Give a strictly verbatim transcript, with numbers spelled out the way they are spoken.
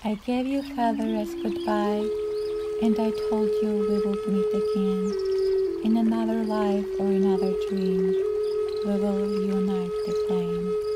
I gave you feathers goodbye, and I told you we would meet again. In another life or another dream, we will unite the flame.